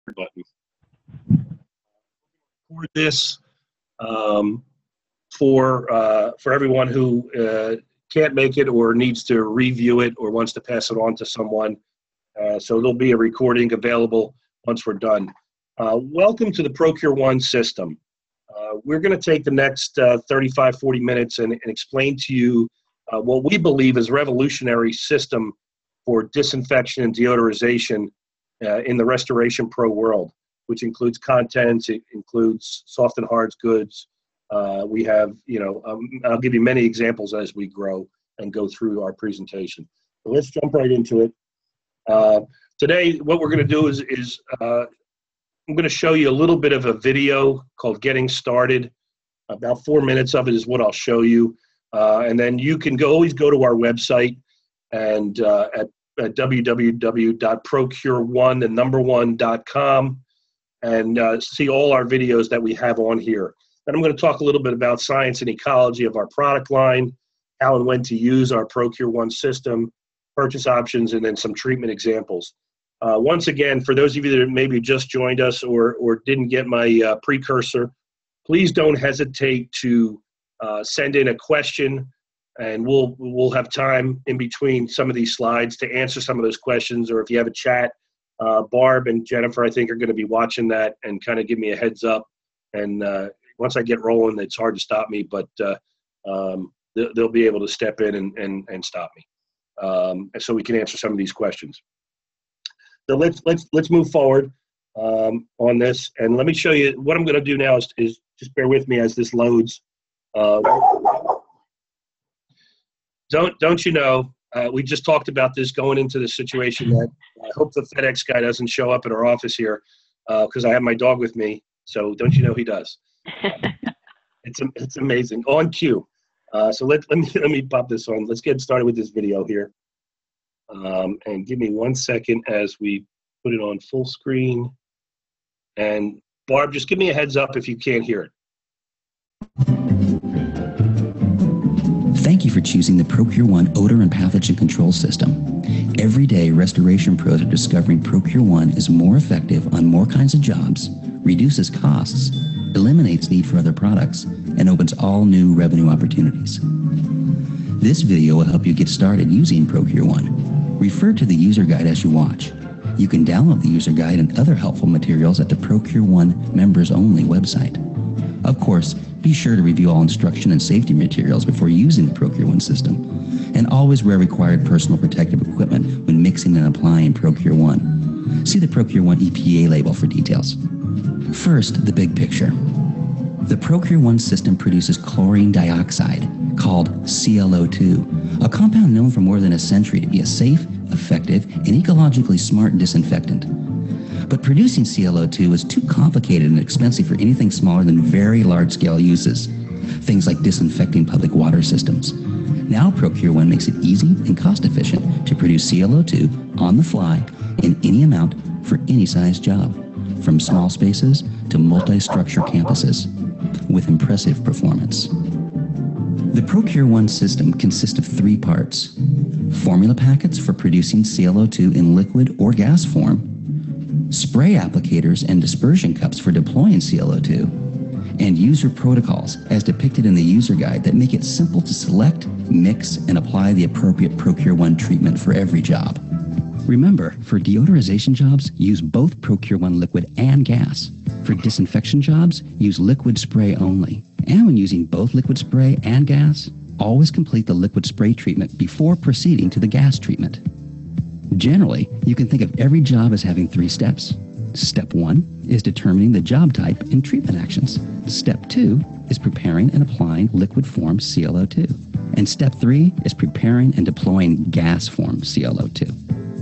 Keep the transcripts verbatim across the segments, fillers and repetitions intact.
button. For this, um, for uh, for everyone who uh, can't make it or needs to review it or wants to pass it on to someone, uh, so there'll be a recording available once we're done. Uh, welcome to the ProKure One system. Uh, we're going to take the next uh, thirty-five, forty minutes and, and explain to you uh, what we believe is a revolutionary system for disinfection and deodorization uh, in the Restoration Pro world, which includes contents, it includes soft and hard goods. Uh, we have, you know, um, I'll give you many examples as we grow and go through our presentation. So let's jump right into it. Uh, today, what we're going to do is, is uh, I'm going to show you a little bit of a video called Getting Started. About four minutes of it is what I'll show you. Uh, and then you can go, always go to our website and uh, at, at w w w dot procure one, the number one dot com, and uh, see all our videos that we have on here. Then I'm going to talk a little bit about science and ecology of our product line, how and when to use our ProKure One system, purchase options, and then some treatment examples. Uh, once again, for those of you that maybe just joined us or, or didn't get my uh, precursor, please don't hesitate to uh, send in a question, and we'll, we'll have time in between some of these slides to answer some of those questions. Or if you have a chat, uh, Barb and Jennifer, I think, are going to be watching that and kind of give me a heads up. And uh, once I get rolling, it's hard to stop me, but uh, um, they'll, they'll be able to step in and, and, and stop me. Um, and so we can answer some of these questions. So let's let's let's move forward um, on this, and let me show you what I'm going to do now. Is, is just bear with me as this loads. Uh, don't don't you know? Uh, we just talked about this going into the situation that I hope the FedEx guy doesn't show up at our office here because uh, I have my dog with me. So don't you know he does? it's it's amazing on cue. Uh, so let let me let me pop this on. Let's get started with this video here. Um, and give me one second as we put it on full screen. And Barb, just give me a heads up if you can't hear it. Thank you for choosing the ProKure One odor and pathogen control system. Every day, restoration pros are discovering ProKure One is more effective on more kinds of jobs, reduces costs, eliminates need for other products, and opens all new revenue opportunities. This video will help you get started using ProKure One. Refer to the user guide as you watch. You can download the user guide and other helpful materials at the ProKure One members only website. Of course, be sure to review all instruction and safety materials before using the ProKure One system, and always wear required personal protective equipment when mixing and applying ProKure One. See the ProKure One E P A label for details. First, the big picture. The ProKure One system produces chlorine dioxide, called C L O two, a compound known for more than a century to be a safe, effective, and ecologically smart disinfectant. But producing C L O two is too complicated and expensive for anything smaller than very large-scale uses, things like disinfecting public water systems. Now ProKure One makes it easy and cost-efficient to produce C L O two on the fly in any amount for any size job, from small spaces to multi-structure campuses, with impressive performance. The ProKure One system consists of three parts: formula packets for producing C L O two in liquid or gas form, spray applicators and dispersion cups for deploying C L O two, and user protocols as depicted in the user guide that make it simple to select, mix, and apply the appropriate ProKure One treatment for every job. Remember, for deodorization jobs, use both ProKure One liquid and gas. For disinfection jobs, use liquid spray only. And when using both liquid spray and gas, always complete the liquid spray treatment before proceeding to the gas treatment. Generally, you can think of every job as having three steps. Step one is determining the job type and treatment actions. Step two is preparing and applying liquid form C L O two. And step three is preparing and deploying gas form C L O two.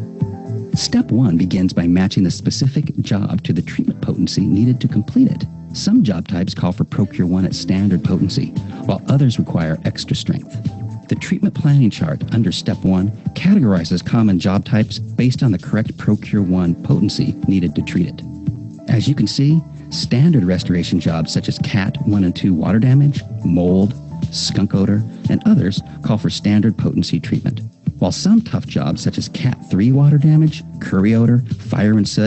Step one begins by matching the specific job to the treatment potency needed to complete it. Some job types call for ProKure One at standard potency, while others require extra strength. The treatment planning chart under Step one categorizes common job types based on the correct ProKure One potency needed to treat it. As you can see, standard restoration jobs such as cat one and two water damage, mold, skunk odor, and others call for standard potency treatment, while some tough jobs such as cat three water damage, curry odor, fire and soot,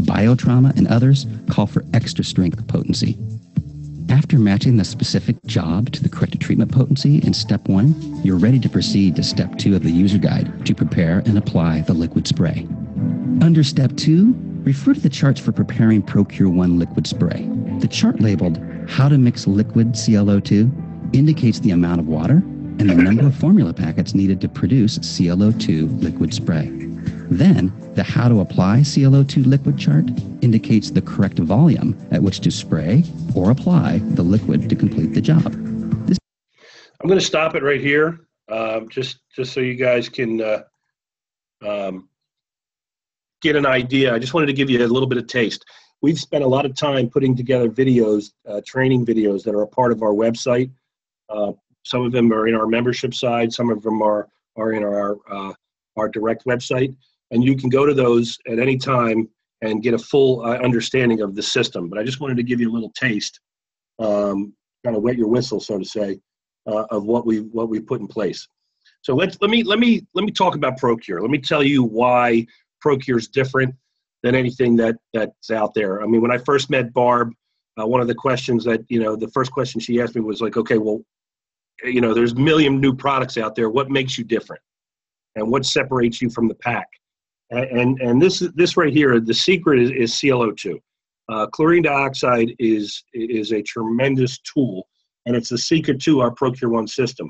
biotrauma, and others call for extra strength potency. After matching the specific job to the correct treatment potency in step one, you're ready to proceed to step two of the user guide to prepare and apply the liquid spray. Under step two, refer to the charts for preparing ProKure One liquid spray. The chart labeled How to Mix Liquid C L O two indicates the amount of water and the number of formula packets needed to produce C L O two liquid spray. Then, the How to Apply C L O two liquid chart indicates the correct volume at which to spray or apply the liquid to complete the job. This I'm going to stop it right here, um, just, just so you guys can uh, um, get an idea. I just wanted to give you a little bit of taste. We've spent a lot of time putting together videos, uh, training videos that are a part of our website. Uh, some of them are in our membership side. Some of them are, are in our, uh, our direct website. And you can go to those at any time and get a full uh, understanding of the system. But I just wanted to give you a little taste, um, kind of wet your whistle, so to say, uh, of what we what we put in place. So let's let me let me let me talk about ProKure. Let me tell you why ProKure is different than anything that that's out there. I mean, when I first met Barb, uh, one of the questions that you know, the first question she asked me was like, okay, well, you know, there's a million new products out there. What makes you different, and what separates you from the pack? And, and this this right here, the secret is, is C L O two. Uh, chlorine dioxide is is a tremendous tool, and it's the secret to our ProKure One system.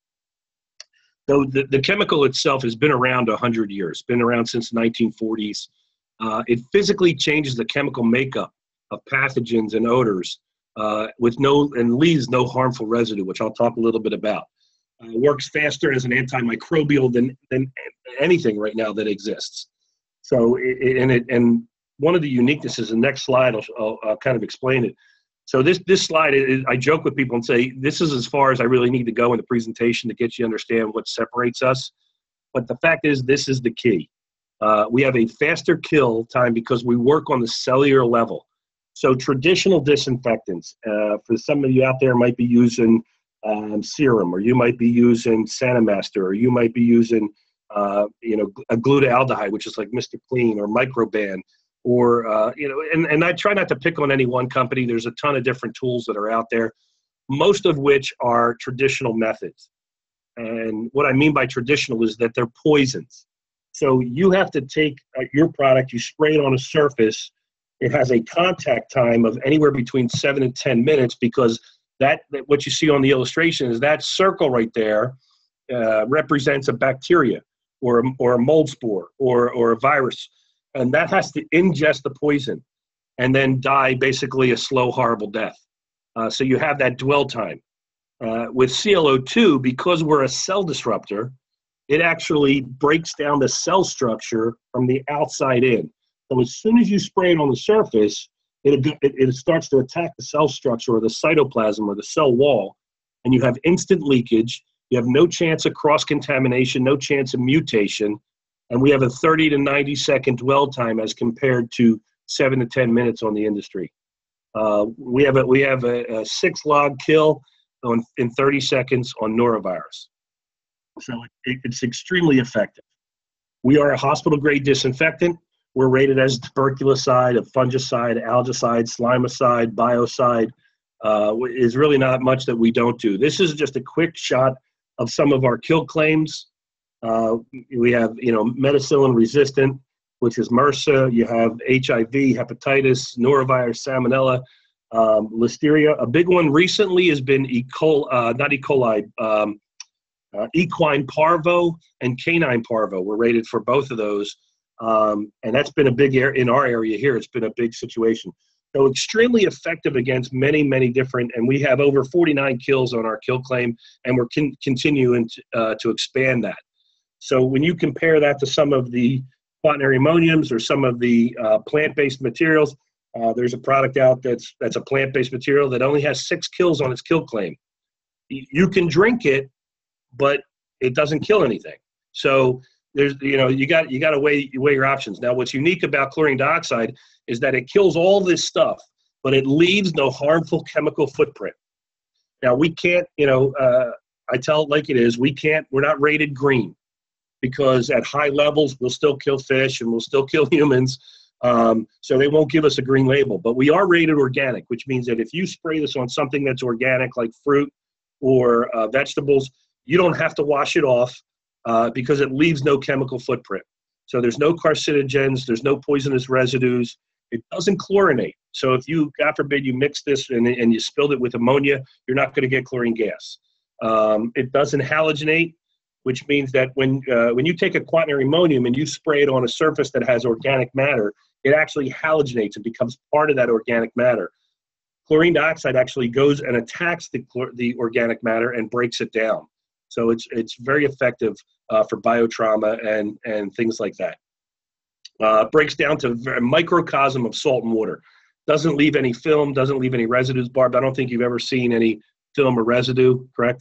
Though the, the chemical itself has been around one hundred years, been around since the nineteen forties. Uh, it physically changes the chemical makeup of pathogens and odors uh, with no and leaves no harmful residue, which I'll talk a little bit about. Uh, works faster as an antimicrobial than than anything right now that exists. So, it, and it and one of the uniquenesses. The next slide, I'll, I'll, I'll kind of explain it. So this this slide, is, I joke with people and say this is as far as I really need to go in the presentation to get you to understand what separates us. But the fact is, this is the key. Uh, we have a faster kill time because we work on the cellular level. So traditional disinfectants, uh, for some of you out there, might be using Um, serum, or you might be using Sanamaster, or you might be using, uh, you know, a glutaldehyde, which is like Mister Clean, or Microban, or, uh, you know, and, and I try not to pick on any one company. There's a ton of different tools that are out there, most of which are traditional methods. And what I mean by traditional is that they're poisons. So you have to take uh, your product, you spray it on a surface. It has a contact time of anywhere between seven and ten minutes because That, that what you see on the illustration is that circle right there uh, represents a bacteria or a, or a mold spore or, or a virus. And that has to ingest the poison and then die basically a slow, horrible death. Uh, so you have that dwell time. Uh, with C L O two, because we're a cell disruptor, it actually breaks down the cell structure from the outside in. So as soon as you spray it on the surface, It, it, it starts to attack the cell structure or the cytoplasm or the cell wall, and you have instant leakage. You have no chance of cross-contamination, no chance of mutation, and we have a thirty to ninety second dwell time as compared to seven to ten minutes on the industry. Uh, we have a, we have a, a six log kill on, in thirty seconds on Norovirus. So it, it's extremely effective. We are a hospital-grade disinfectant. We're rated as tuberculocide, a fungicide, algicide, slimicide, biocide. Uh, is really not much that we don't do. This is just a quick shot of some of our kill claims. Uh, we have, you know, methicillin resistant, which is MRSA. You have H I V, hepatitis, Norovirus, Salmonella, um, Listeria. A big one recently has been EColi, uh, not EColi, um, uh, equine parvo and canine parvo. We're rated for both of those. Um, and that's been a big area in our area here. It's been a big situation. So extremely effective against many, many different, and we have over forty-nine kills on our kill claim, and we're con continuing to, uh, to expand that. So when you compare that to some of the quaternary ammoniums or some of the uh, plant-based materials, uh, there's a product out that's, that's a plant-based material that only has six kills on its kill claim. You can drink it, but it doesn't kill anything. So There's, you know, you got you got to weigh weigh your options. Now, what's unique about chlorine dioxide is that it kills all this stuff, but it leaves no harmful chemical footprint. Now, we can't, you know, uh, I tell it like it is. We can't. We're not rated green because at high levels we'll still kill fish and we'll still kill humans. Um, so they won't give us a green label, but we are rated organic, which means that if you spray this on something that's organic, like fruit or uh, vegetables, you don't have to wash it off uh, because it leaves no chemical footprint. So there's no carcinogens, there's no poisonous residues. It doesn't chlorinate. So if you, God forbid, you mix this and, and you spilled it with ammonia, you're not going to get chlorine gas. Um, it doesn't halogenate, which means that when, uh, when you take a quaternary ammonium and you spray it on a surface that has organic matter, it actually halogenates and becomes part of that organic matter. Chlorine dioxide actually goes and attacks the, the organic matter and breaks it down. So it's, it's very effective uh, for biotrauma and, and things like that. Uh, breaks down to a microcosm of salt and water. Doesn't leave any film, doesn't leave any residues. Barb, I don't think you've ever seen any film or residue, correct?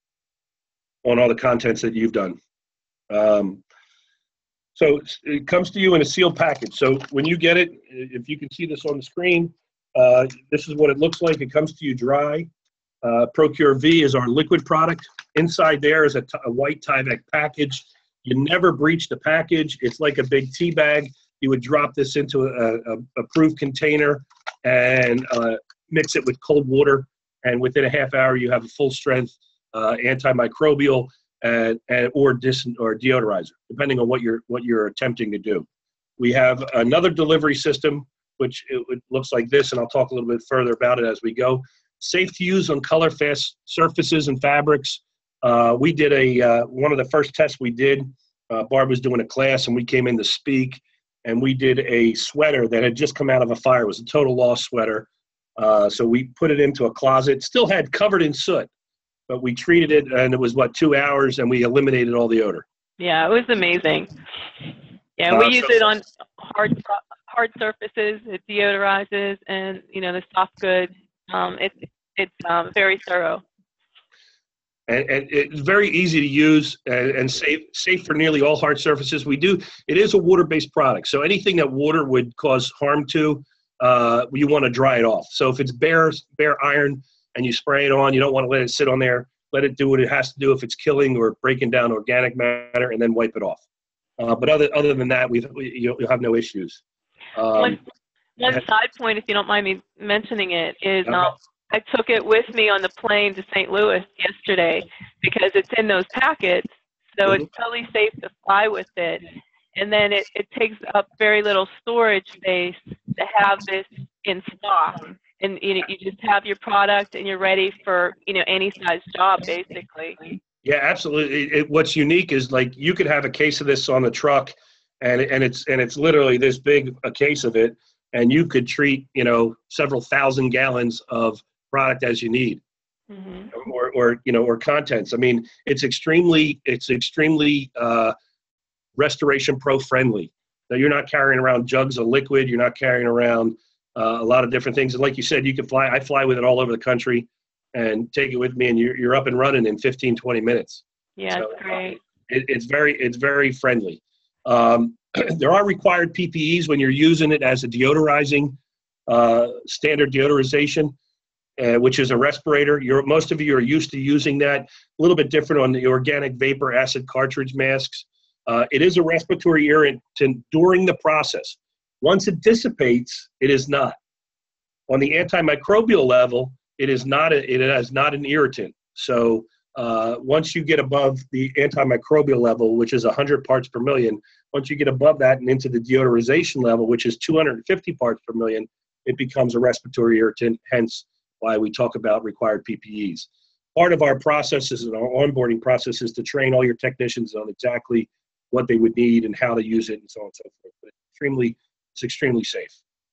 On all the contents that you've done. Um, so it comes to you in a sealed package. So when you get it, if you can see this on the screen, uh, this is what it looks like. It comes to you dry. Uh, ProKure V is our liquid product. Inside there is a, t a white Tyvek package. You never breach the package. It's like a big tea bag. You would drop this into a, a approved container and uh, mix it with cold water. And within a half hour, you have a full strength uh, antimicrobial and, and or dis or deodorizer, depending on what you're what you're attempting to do. We have another delivery system, which it, it looks like this, and I'll talk a little bit further about it as we go. Safe to use on color fast surfaces and fabrics. Uh, we did a uh, one of the first tests we did. Uh, Barb was doing a class, and we came in to speak, and we did a sweater that had just come out of a fire. It was a total loss sweater. Uh, so we put it into a closet. Still had covered in soot, but we treated it, and it was what two hours, and we eliminated all the odor. Yeah, it was amazing. Yeah, we uh, use so, it on hard hard surfaces. It deodorizes, and you know the soft goods. Um, it, it's um, very thorough. And, and it's very easy to use and, and safe, safe for nearly all hard surfaces. We do, it is a water-based product. So anything that water would cause harm to, uh, you want to dry it off. So if it's bare, bare iron and you spray it on, you don't want to let it sit on there. Let it do what it has to do if it's killing or breaking down organic matter, and then wipe it off. Uh, but other, other than that, we've, we, you'll, you'll have no issues. Um, one one side point, if you don't mind me mentioning it, is uh, I took it with me on the plane to Saint Louis yesterday because it's in those packets, so mm-hmm. it's totally safe to fly with it. And then it, it takes up very little storage space to have this in stock. And you know, you just have your product and you're ready for you know any size job, basically. Yeah, absolutely. It, it, what's unique is like you could have a case of this on the truck, and and it's and it's literally this big a case of it, and you could treat you know several thousand gallons of product as you need, mm-hmm. or, or you know, or contents. I mean, it's extremely, it's extremely uh, Restoration Pro friendly. Now you're not carrying around jugs of liquid. You're not carrying around uh, a lot of different things. And like you said, you can fly. I fly with it all over the country, and take it with me, and you're you're up and running in fifteen, twenty minutes. Yeah, so, that's great. Uh, it, it's very, it's very friendly. Um, there are required P P Es when you're using it as a deodorizing, uh, standard deodorization. Uh, which is a respirator. You're, most of you are used to using that. A little bit different on the organic vapor acid cartridge masks. Uh, it is a respiratory irritant during the process. Once it dissipates, it is not. On the antimicrobial level, it is not. A, it is not an irritant. So uh, once you get above the antimicrobial level, which is one hundred parts per million, once you get above that and into the deodorization level, which is two hundred fifty parts per million, it becomes a respiratory irritant. Hence, why we talk about required P P Es. Part of our processes and our onboarding process is to train all your technicians on exactly what they would need and how to use it and so on and so forth. But extremely, it's extremely safe.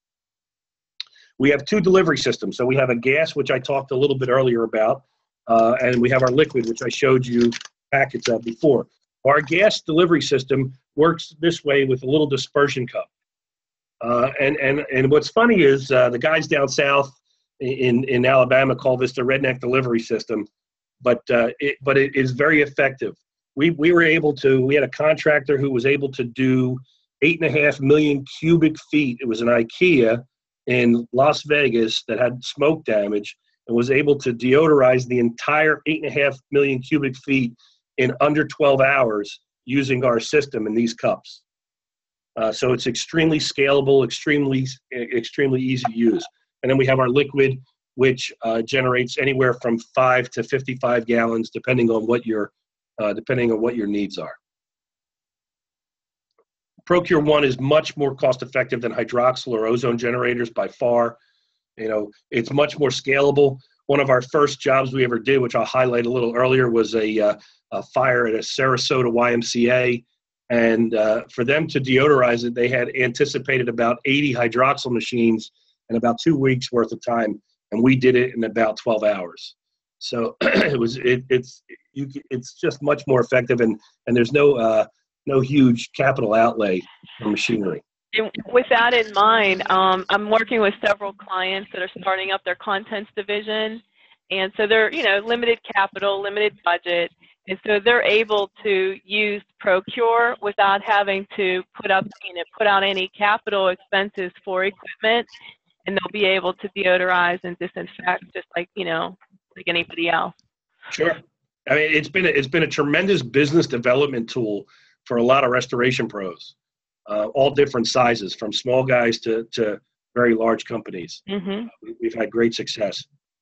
We have two delivery systems. So we have a gas, which I talked a little bit earlier about, uh, and we have our liquid, which I showed you packets of before. Our gas delivery system works this way with a little dispersion cup. Uh, and, and, and what's funny is uh, the guys down south in, in Alabama call this the redneck delivery system, but, uh, it, but it is very effective. We, we were able to, we had a contractor who was able to do eight and a half million cubic feet. It was an IKEA in Las Vegas that had smoke damage and was able to deodorize the entire eight and a half million cubic feet in under twelve hours using our system in these cups. Uh, so it's extremely scalable, extremely, extremely easy to use. And then we have our liquid, which uh, generates anywhere from five to fifty-five gallons, depending on what your, uh, depending on what your needs are. ProKure One is much more cost-effective than hydroxyl or ozone generators by far. You know, it's much more scalable. One of our first jobs we ever did, which I'll highlight a little earlier, was a, uh, a fire at a Sarasota Y M C A. And uh, for them to deodorize it, they had anticipated about eighty hydroxyl machines and about two weeks worth of time, and we did it in about twelve hours. So it was it, it's you, it's just much more effective, and and there's no uh, no huge capital outlay for machinery. And with that in mind, um, I'm working with several clients that are starting up their contents division, and so they're you know limited capital, limited budget. And so they're able to use ProKure without having to put up, you know, put out any capital expenses for equipment, and they'll be able to deodorize and disinfect just like, you know, like anybody else. Sure. I mean, it's been a, it's been a tremendous business development tool for a lot of restoration pros, uh, all different sizes, from small guys to to very large companies. Mm-hmm. Uh, we've had great success.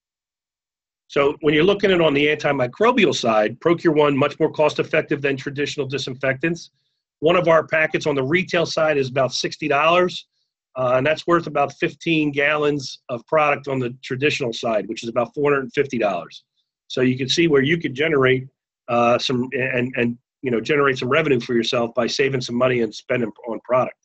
So when you're looking at it on the antimicrobial side, ProKure One, much more cost-effective than traditional disinfectants. One of our packets on the retail side is about sixty dollars, uh, and that's worth about fifteen gallons of product on the traditional side, which is about four hundred fifty dollars. So you can see where you could generate uh, some and, and you know generate some revenue for yourself by saving some money and spending on product,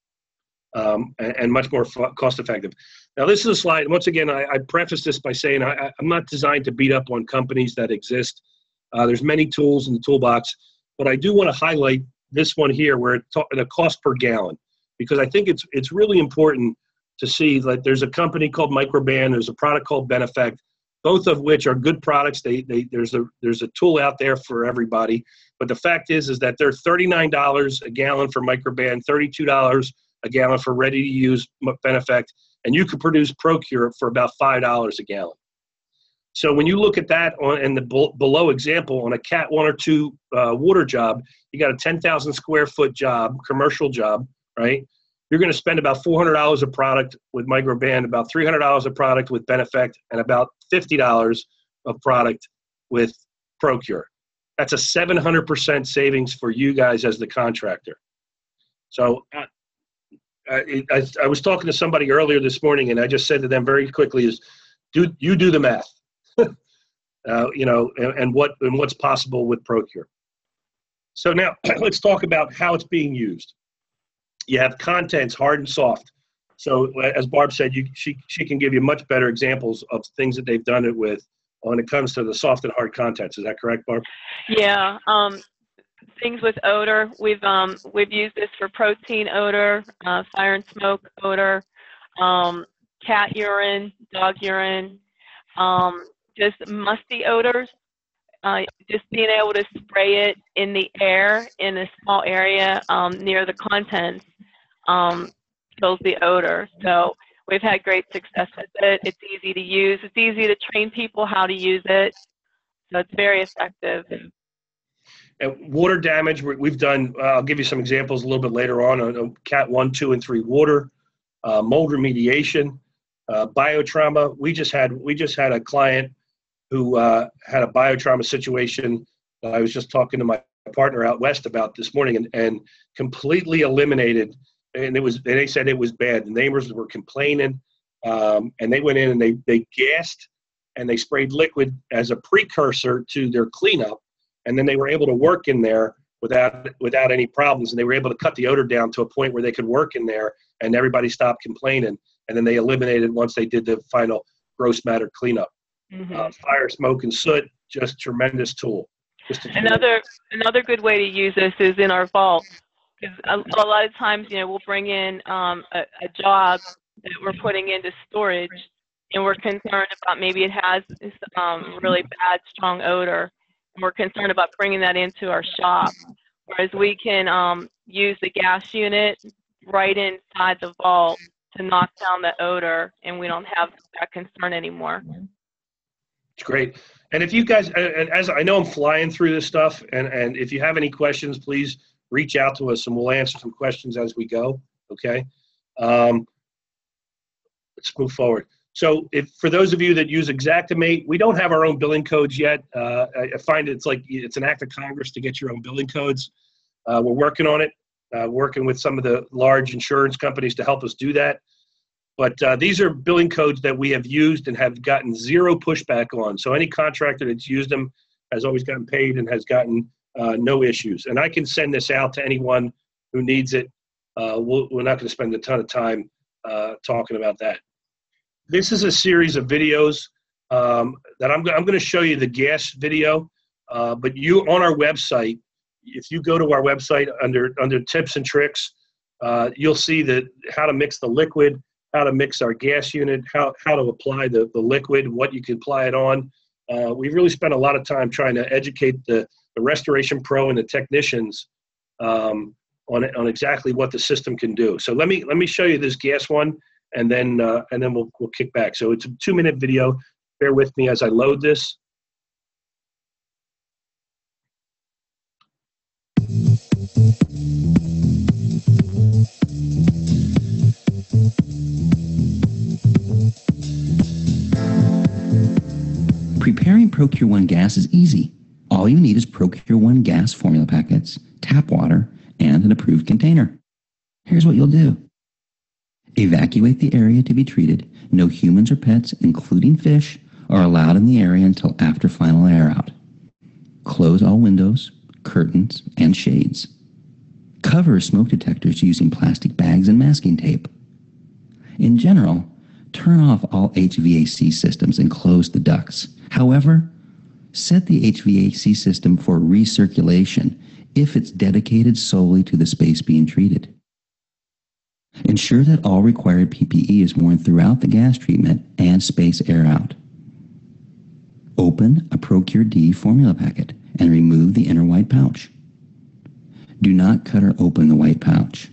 um, and, and much more cost-effective. Now, this is a slide. Once again, I, I preface this by saying I, I'm not designed to beat up on companies that exist. Uh, there's many tools in the toolbox, but I do want to highlight this one here where it's the cost per gallon, because I think it's it's really important to see that there's a company called Microban, there's a product called Beneffect, both of which are good products. They, they, there's a there's a tool out there for everybody, but the fact is is that they're thirty-nine dollars a gallon for Microban, thirty-two dollars a gallon for ready-to-use Beneffect, and you could produce ProKure for about five dollars a gallon. So when you look at that on in the below example, on a cat one or two uh, water job, you got a ten thousand square foot job, commercial job, right? You're going to spend about four hundred dollars of product with Microban, about three hundred dollars of product with Beneffect, and about fifty dollars of product with ProKure. That's a seven hundred percent savings for you guys as the contractor. So uh, I, I, I was talking to somebody earlier this morning, and I just said to them very quickly is, do you do the math, uh, you know, and, and what and what's possible with ProKure. So now let's talk about how it's being used. You have contents, hard and soft. So as Barb said, you, she, she can give you much better examples of things that they've done it with when it comes to the soft and hard contents. Is that correct, Barb? Yeah. Um, things with odor, we've um, we've used this for protein odor, uh, fire and smoke odor, um, cat urine, dog urine, um, just musty odors. Uh, just being able to spray it in the air in a small area um, near the contents um, kills the odor. So we've had great success with it. It's easy to use. It's easy to train people how to use it. So it's very effective. And water damage, we've done, uh, I'll give you some examples a little bit later on, on cat one, two, and three water, uh, mold remediation, uh, biotrauma. We just had, we just had a client who uh, had a biotrauma situation that I was just talking to my partner out west about this morning, and, and completely eliminated. And it was, and they said it was bad. The neighbors were complaining, um, and they went in and they they gassed and they sprayed liquid as a precursor to their cleanup, and then they were able to work in there without without any problems. And they were able to cut the odor down to a point where they could work in there, and everybody stopped complaining. And then they eliminated once they did the final gross matter cleanup. Mm-hmm. uh, fire, smoke, and soot, just tremendous tool. Just another another good way to use this is in our vault. Because a, a lot of times, you know, we'll bring in um, a, a job that we're putting into storage, and we're concerned about maybe it has this um, really bad, strong odor, and we're concerned about bringing that into our shop. Whereas we can um, use the gas unit right inside the vault to knock down the odor, and we don't have that concern anymore. It's great. And if you guys, and as I know I'm flying through this stuff, and, and if you have any questions, please reach out to us and we'll answer some questions as we go, okay? Um, let's move forward. So if for those of you that use Xactimate, we don't have our own billing codes yet. Uh, I, I find it's like it's an act of Congress to get your own billing codes. Uh, we're working on it, uh, working with some of the large insurance companies to help us do that. But uh, these are billing codes that we have used and have gotten zero pushback on. So any contractor that's used them has always gotten paid and has gotten uh, no issues. And I can send this out to anyone who needs it. Uh, we'll, we're not going to spend a ton of time uh, talking about that. This is a series of videos um, that I'm, I'm going to show you the gas video, uh, but you on our website, if you go to our website under under tips and tricks, uh, you'll see that how to mix the liquid, how to mix our gas unit, how, how to apply the, the liquid, what you can apply it on. Uh, we've really spent a lot of time trying to educate the, the restoration pro and the technicians um, on, on exactly what the system can do. So let me let me show you this gas one. And then, uh, and then we'll, we'll kick back. So it's a two minute video. Bear with me as I load this. Preparing ProKure One gas is easy. All you need is ProKure One gas formula packets, tap water, and an approved container. Here's what you'll do. Evacuate the area to be treated. No humans or pets, including fish, are allowed in the area until after final air out. Close all windows, curtains, and shades. Cover smoke detectors using plastic bags and masking tape. In general, turn off all H V A C systems and close the ducts. However, set the H V A C system for recirculation if it's dedicated solely to the space being treated. Ensure that all required P P E is worn throughout the gas treatment and space air out. Open a ProKure D formula packet and remove the inner white pouch. Do not cut or open the white pouch.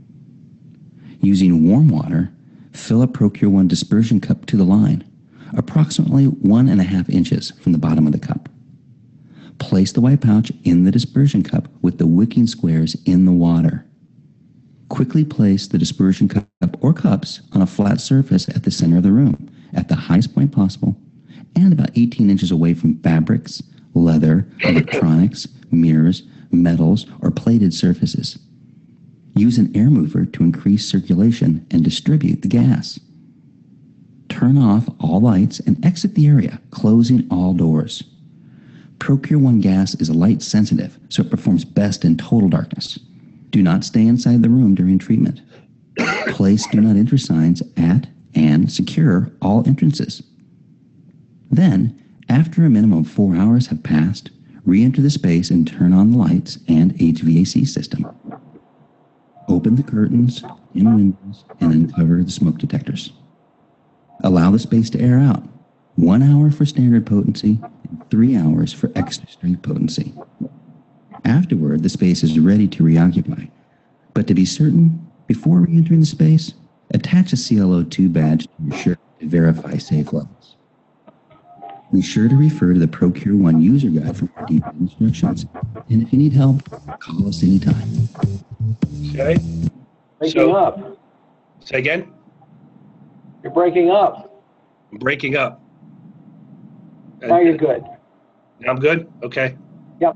Using warm water, fill a ProKure One dispersion cup to the line, approximately one and a half inches from the bottom of the cup. Place the white pouch in the dispersion cup with the wicking squares in the water. Quickly place the dispersion cup or cups on a flat surface at the center of the room, at the highest point possible, and about eighteen inches away from fabrics, leather, electronics, mirrors, metals, or plated surfaces. Use an air mover to increase circulation and distribute the gas. Turn off all lights and exit the area, closing all doors. ProKure One gas is light sensitive, so it performs best in total darkness. Do not stay inside the room during treatment. Place do not enter signs at and secure all entrances. Then, after a minimum of four hours have passed, re-enter the space and turn on the lights and H V A C system. Open the curtains and windows and uncover the smoke detectors. Allow the space to air out. One hour for standard potency and three hours for extra strength potency. Afterward, the space is ready to reoccupy. But to be certain, before re-entering the space, attach a C L O two badge to your shirt to verify safe levels. Be sure to refer to the ProKure One user guide for more detailed instructions. And if you need help, call us anytime. Okay. Breaking So, up. say again? You're breaking up. I'm breaking up. Now you're good. I'm good? Okay. Yep.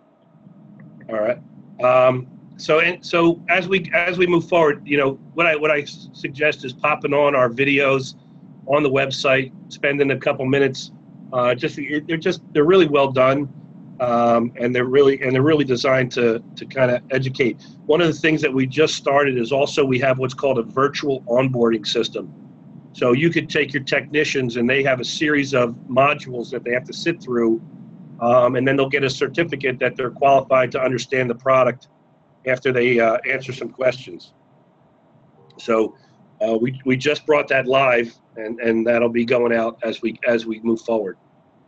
All right. Um, so and so as we as we move forward, you know, what I what I suggest is popping on our videos on the website, spending a couple minutes. Uh, just they're just they're really well done, um, and they're really and they're really designed to to kind of educate. One of the things that we just started is also we have what's called a virtual onboarding system. So you could take your technicians and they have a series of modules that they have to sit through. Um, and then they'll get a certificate that they're qualified to understand the product after they uh, answer some questions. So uh, we, we just brought that live, and, and that'll be going out as we as we move forward.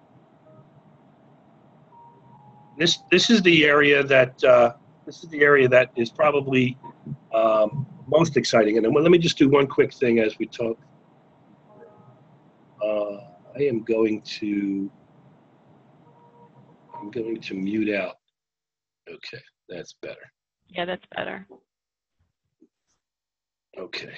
This this is the area that uh, this is the area that is probably um, most exciting. And then, well, let me just do one quick thing as we talk. Uh, I am going to. I'm going to mute out. Okay, that's better. Yeah, that's better. Okay.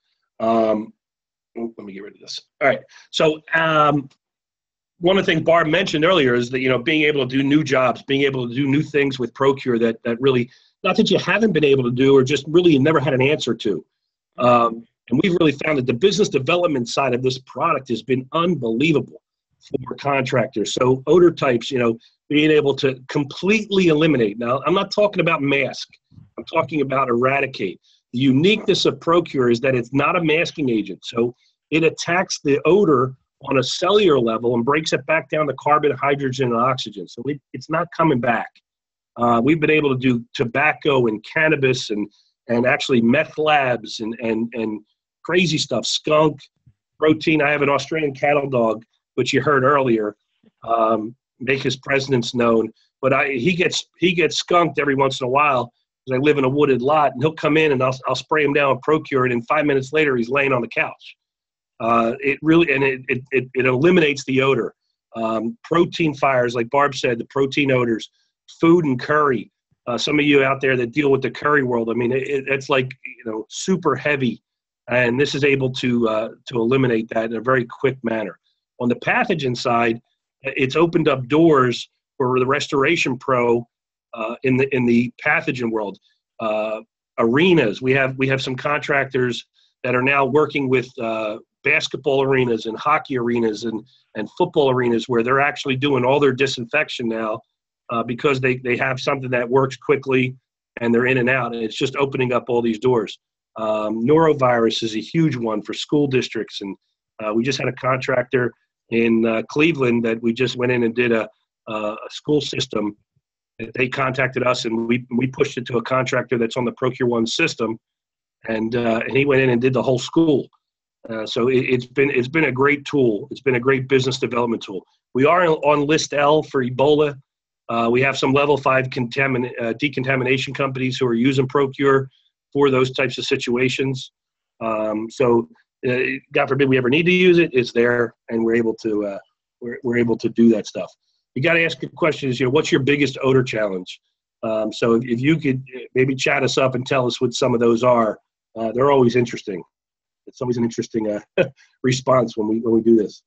Um, oh, let me get rid of this. All right. So um, one of the things Barb mentioned earlier is that, you know, being able to do new jobs, being able to do new things with ProKure that, that really, not that you haven't been able to do or just really you never had an answer to. Um, and we've really found that the business development side of this product has been unbelievable for contractors. So odor types, you know, being able to completely eliminate. Now, I'm not talking about mask. I'm talking about eradicate. The uniqueness of ProKure is that it's not a masking agent. So it attacks the odor on a cellular level and breaks it back down to carbon, hydrogen, and oxygen. So it, it's not coming back. Uh, we've been able to do tobacco and cannabis and, and actually meth labs and, and, and crazy stuff, skunk, protein. I have an Australian cattle dog, which you heard earlier, um, make his presence known. But I, he gets he gets skunked every once in a while because I live in a wooded lot, and he'll come in and I'll, I'll spray him down with ProKure, and in five minutes later, he's laying on the couch. Uh, it really, and it, it, it, it eliminates the odor. Um, protein fires, like Barb said, the protein odors, food and curry. Uh, some of you out there that deal with the curry world, I mean, it, it's like, you know, super heavy, and this is able to uh, to eliminate that in a very quick manner. On the pathogen side, it's opened up doors for the Restoration Pro uh, in the in the pathogen world. Uh, arenas, we have we have some contractors that are now working with uh, basketball arenas and hockey arenas and and football arenas where they're actually doing all their disinfection now. Uh, because they, they have something that works quickly and they're in and out, and it's just opening up all these doors. Um, Norovirus is a huge one for school districts, and uh, we just had a contractor in uh, Cleveland that we just went in and did a, a school system. They contacted us, and we we pushed it to a contractor that's on the ProKure One system, and uh, and he went in and did the whole school. Uh, so it, it's been it's been a great tool. It's been a great business development tool. We are on List L for Ebola. Uh, we have some level five contamin uh, decontamination companies who are using ProKure for those types of situations. Um, so, uh, God forbid we ever need to use it, it's there, and we're able to uh, we're, we're able to do that stuff. You got to ask the question is, you know, what's your biggest odor challenge? Um, so if, if you could maybe chat us up and tell us what some of those are, uh, they're always interesting. It's always an interesting uh, response when we when we do this.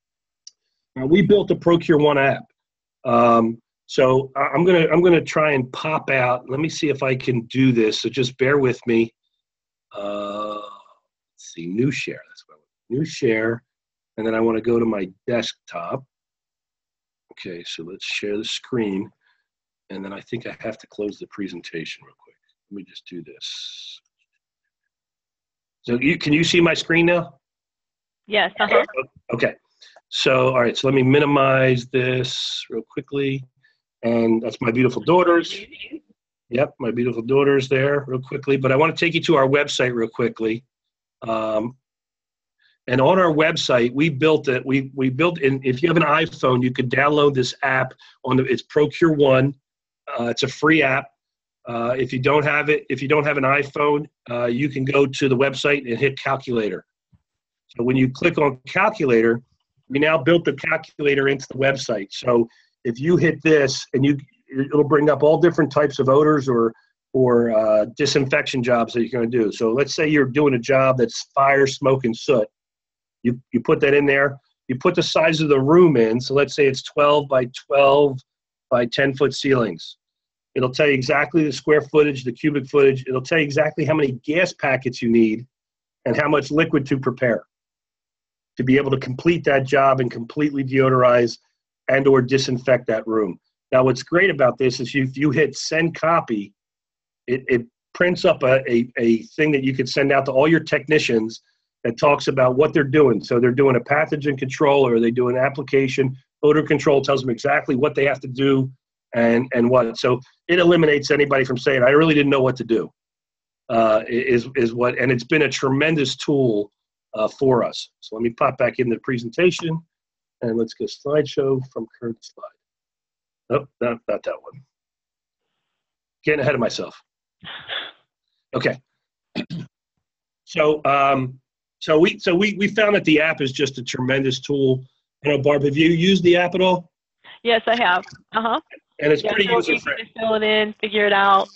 Uh, we built a ProKure One app. Um, So I'm gonna I'm gonna try and pop out. Let me see if I can do this. So just bear with me. Uh, let's see, new share. That's what I want. New share, and then I want to go to my desktop. Okay, so let's share the screen, and then I think I have to close the presentation real quick. Let me just do this. So you can you see my screen now? Yes. Uh-huh. Okay. So all right. So let me minimize this real quickly. And that's my beautiful daughters. Yep, my beautiful daughters there real quickly. But I want to take you to our website real quickly. Um, and on our website, we built it. We we built in. If you have an iPhone, you could download this app. On the, it's ProKure One. Uh, it's a free app. Uh, if you don't have it, if you don't have an iPhone, uh, you can go to the website and hit calculator. So when you click on calculator, we now built the calculator into the website. So if you hit this, and you, it'll bring up all different types of odors or or uh, disinfection jobs that you're going to do. So let's say you're doing a job that's fire, smoke, and soot. You you put that in there. You put the size of the room in. So let's say it's twelve by twelve by ten foot ceilings. It'll tell you exactly the square footage, the cubic footage. It'll tell you exactly how many gas packets you need and how much liquid to prepare to be able to complete that job and completely deodorize and or disinfect that room. Now, what's great about this is if you hit send copy, it, it prints up a, a, a thing that you could send out to all your technicians that talks about what they're doing. So they're doing a pathogen control, or they do an application. Odor control tells them exactly what they have to do and, and what. So it eliminates anybody from saying, I really didn't know what to do, uh, is, is what, and it's been a tremendous tool uh, for us. So let me pop back in the presentation. And let's go slideshow from current slide. Nope, not, not that one. Getting ahead of myself. Okay. So, um, so we so we we found that the app is just a tremendous tool. You know, Barb, have you used the app at all? Yes, I have. Uh huh. And it's yeah, pretty so user easy friendly. to fill it in, figure it out.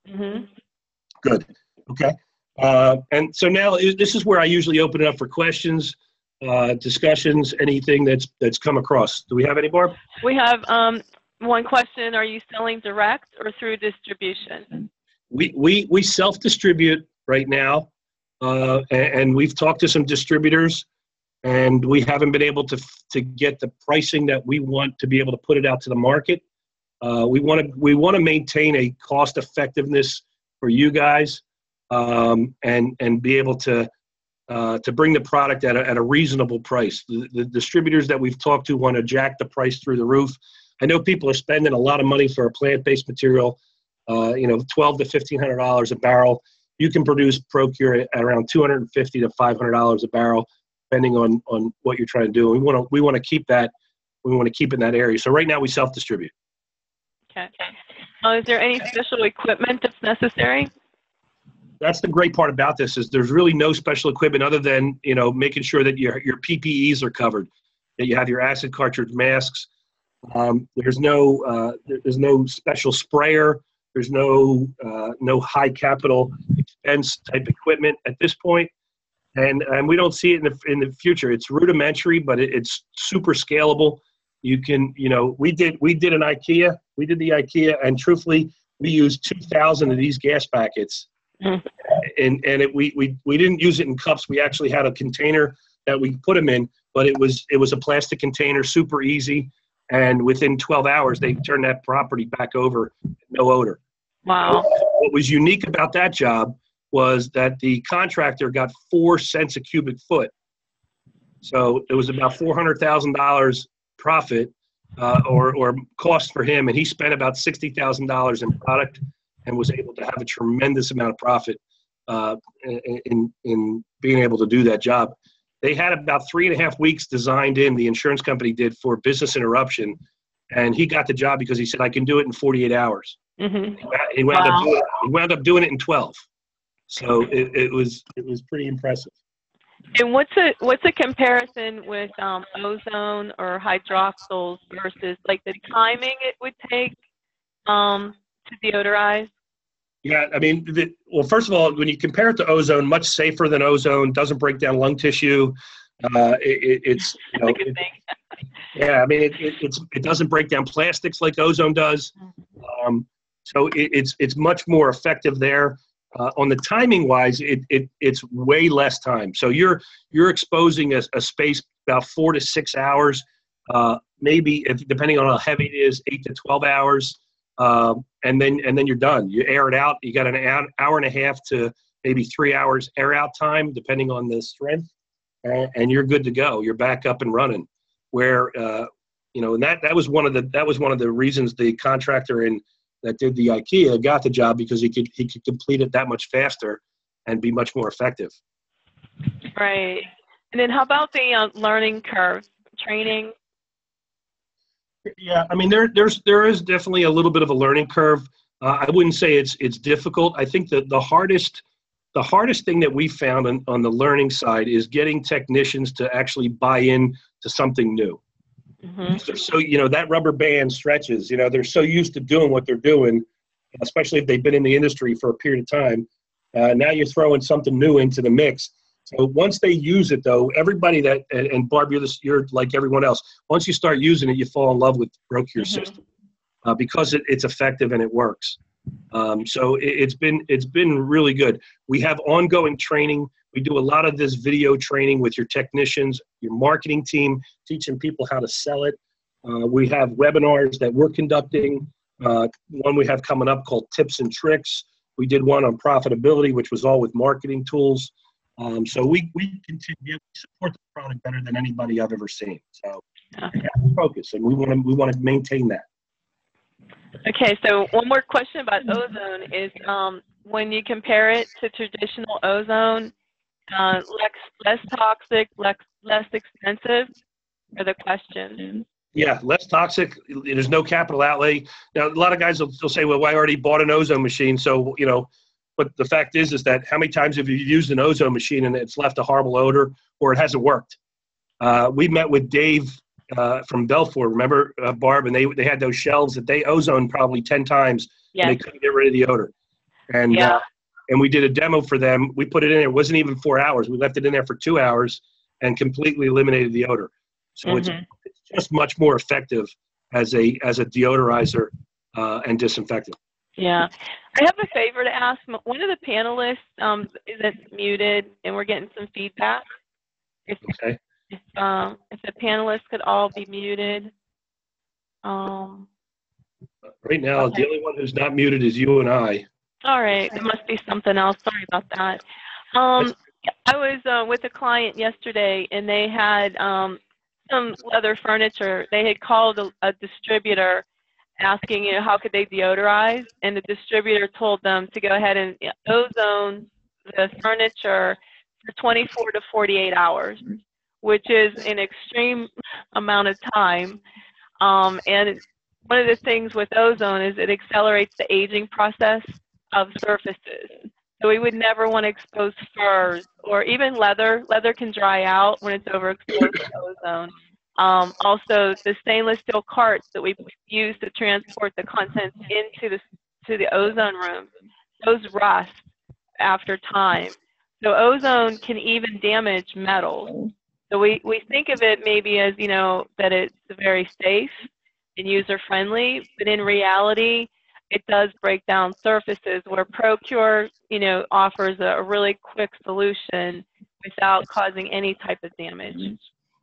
Mm-hmm. Good. Okay. Uh, and so now this is where I usually open it up for questions, uh, discussions, anything that's that's come across. Do we have any, Barb? We have um, one question. Are you selling direct or through distribution? We we we self-distribute right now, uh, and, and we've talked to some distributors, and we haven't been able to to get the pricing that we want to be able to put it out to the market. Uh, we want to we want to maintain a cost effectiveness for you guys, um, and and be able to uh, to bring the product at a, at a reasonable price. The, the distributors that we've talked to want to jack the price through the roof. I know people are spending a lot of money for a plant-based material. Uh, you know, twelve to fifteen hundred dollars a barrel. You can produce ProKure at around two hundred and fifty to five hundred dollars a barrel, depending on on what you're trying to do. We want to we want to keep that. We want to keep in that area. So right now we self-distribute. Okay. Uh, is there any special equipment that's necessary? That's the great part about this is there's really no special equipment other than, you know, making sure that your your P P Es are covered, that you have your acid cartridge masks. Um, there's no uh, there's no special sprayer. There's no uh, no high capital expense type equipment at this point, and and we don't see it in the in the future. It's rudimentary, but it, it's super scalable. You can, you know, we did we did an IKEA, we did the IKEA, and truthfully, we used two thousand of these gas packets, mm. and and it, we we we didn't use it in cups. We actually had a container that we put them in, but it was it was a plastic container, super easy, and within twelve hours they turned that property back over, no odor. Wow. What was unique about that job was that the contractor got four cents a cubic foot. So it was about four hundred thousand dollars profit uh, or, or cost for him, and he spent about sixty thousand dollars in product and was able to have a tremendous amount of profit uh, in, in being able to do that job. They had about three and a half weeks designed in, the insurance company did, for business interruption, and he got the job because he said, I can do it in forty-eight hours. Mm-hmm. He wound, wow. up doing it, he wound up doing it in twelve. So it, it was it was pretty impressive. And what's a what's a comparison with um, ozone or hydroxyls versus like the timing it would take um, to deodorize? Yeah, I mean, the, well, first of all, when you compare it to ozone, much safer than ozone, doesn't break down lung tissue. Uh, it, it, it's you know, That's a good it, thing. Yeah, I mean, it, it, it's it doesn't break down plastics like ozone does. Um, so it, it's it's much more effective there. Uh, on the timing wise, it, it it's way less time. So you're you're exposing a, a space about four to six hours, uh, maybe if, depending on how heavy it is, eight to twelve hours, uh, and then and then you're done. You air it out. You got an hour, hour and a half to maybe three hours air out time, depending on the strength, and, and you're good to go. You're back up and running. Where uh, you know, and that that was one of the that was one of the reasons the contractor in that did the IKEA got the job, because he could he could complete it that much faster and be much more effective. Right. And then how about the uh, learning curve, training? Yeah, I mean there there's there is definitely a little bit of a learning curve. Uh, I wouldn't say it's it's difficult. I think that the hardest the hardest thing that we found on, on the learning side is getting technicians to actually buy in to something new. Mm-hmm. So, you know, that rubber band stretches, you know, they're so used to doing what they're doing, especially if they've been in the industry for a period of time. Uh, now you're throwing something new into the mix. So once they use it, though, everybody that, and, and Barb, you're, this, you're like everyone else, once you start using it, you fall in love with the ProKure mm-hmm. system uh, because it, it's effective and it works. Um, so it, it's been it's been really good. We have ongoing training. We do a lot of this video training with your technicians, your marketing team, teaching people how to sell it. Uh, we have webinars that we're conducting. Uh, one we have coming up called Tips and Tricks. We did one on profitability, which was all with marketing tools. Um, so we we continue to support the product better than anybody I've ever seen. So yeah. we have to focus, and we want to we want to maintain that. Okay, so one more question about ozone is um, when you compare it to traditional ozone, uh, less, less toxic, less, less expensive are the question. Yeah, less toxic. There's no capital outlay. Now, a lot of guys will, will say, well, I already bought an ozone machine. So, you know, but the fact is, is that how many times have you used an ozone machine and it's left a horrible odor or it hasn't worked? Uh, we met with Dave Uh, from Belfour, remember, uh, Barb, and they they had those shelves that they ozoned probably ten times, yeah. and they couldn't get rid of the odor. And, Yeah. uh, and we did a demo for them. We put it in there. It wasn't even four hours. We left it in there for two hours and completely eliminated the odor. So Mhm. it's, it's just much more effective as a, as a deodorizer uh, and disinfectant. Yeah. I have a favor to ask. One of the panelists um, isn't muted, and we're getting some feedback. If, Okay. if, um, if the panelists could all be muted. Um, Right now, okay. the only one who's not muted is you and I. All right. There must be something else. Sorry about that. Um, I was uh, with a client yesterday, and they had um, some leather furniture. They had called a, a distributor asking, you know, how could they deodorize, and the distributor told them to go ahead and ozone the furniture for twenty-four to forty-eight hours, which is an extreme amount of time. Um, and one of the things with ozone is it accelerates the aging process of surfaces. So we would never want to expose furs or even leather. Leather can dry out when it's overexposed to ozone. Um, also, the stainless steel carts that we use to transport the contents into the, to the ozone room, those rust after time. So ozone can even damage metals. So we, we think of it maybe as, you know, that it's very safe and user-friendly, but in reality, it does break down surfaces where ProKure, you know, offers a, a really quick solution without causing any type of damage.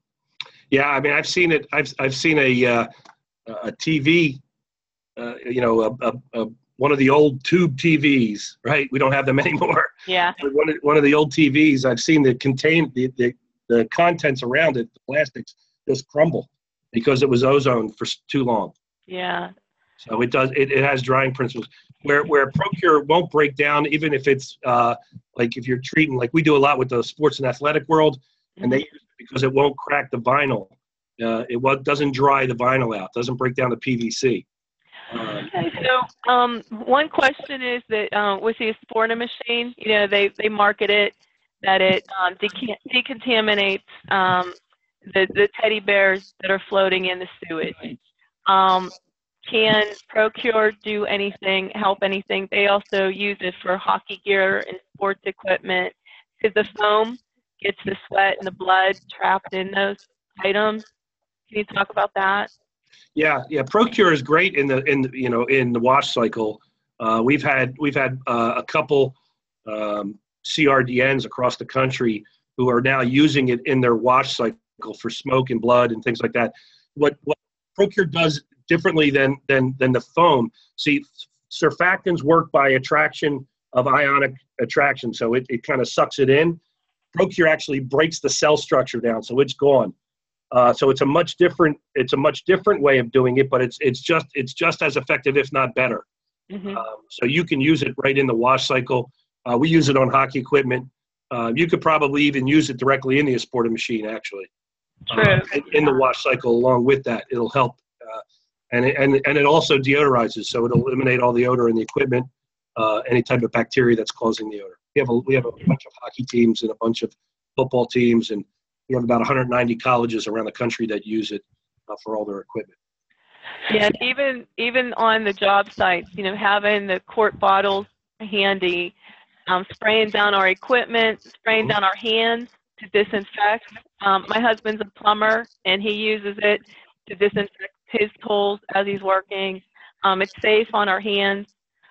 Yeah, I mean, I've seen it. I've I've seen a uh, a T V, uh, you know, a, a, a one of the old tube T Vs, right? We don't have them anymore. Yeah. But one of, one of the old T Vs, I've seen the contain the, the the contents around it, the plastics, just crumble because it was ozone for too long. Yeah. So it does. It, it has drying principles. Where where ProKure won't break down, even if it's uh, like if you're treating, like we do a lot with the sports and athletic world, and they use it because it won't crack the vinyl. Uh, it what doesn't dry the vinyl out. Doesn't break down the P V C. Um, Okay, so um, one question is that uh, with the Sporta machine, you know, they, they market it that it um, deca decontaminates um, the, the teddy bears that are floating in the sewage. Um, can ProKure do anything, help anything? They also use it for hockey gear and sports equipment because the foam gets the sweat and the blood trapped in those items. Can you talk about that? Yeah, yeah. ProKure is great in the in the, you know in the wash cycle. Uh, we've had we've had uh, a couple um, C R D Ns across the country who are now using it in their wash cycle for smoke and blood and things like that. What what ProKure does differently than than than the foam. See, surfactants work by attraction of ionic attraction, so it, it kind of sucks it in. ProKure actually breaks the cell structure down, so it's gone. Uh, so it's a much different it's a much different way of doing it, but it's it's just it's just as effective, if not better. Mm-hmm. um, so you can use it right in the wash cycle. Uh, we use it on hockey equipment. Uh, you could probably even use it directly in the Sporta machine, actually. True. Uh, in, in the wash cycle, along with that, it'll help, uh, and it, and and it also deodorizes, so it'll eliminate all the odor in the equipment, uh, any type of bacteria that's causing the odor. We have a we have a bunch of hockey teams and a bunch of football teams, and we have about one hundred ninety colleges around the country that use it uh, for all their equipment. Yeah, and even even on the job sites, you know, having the quart bottles handy, um, spraying down our equipment, spraying down our hands to disinfect. Um, my husband's a plumber, and he uses it to disinfect his tools as he's working. Um, it's safe on our hands,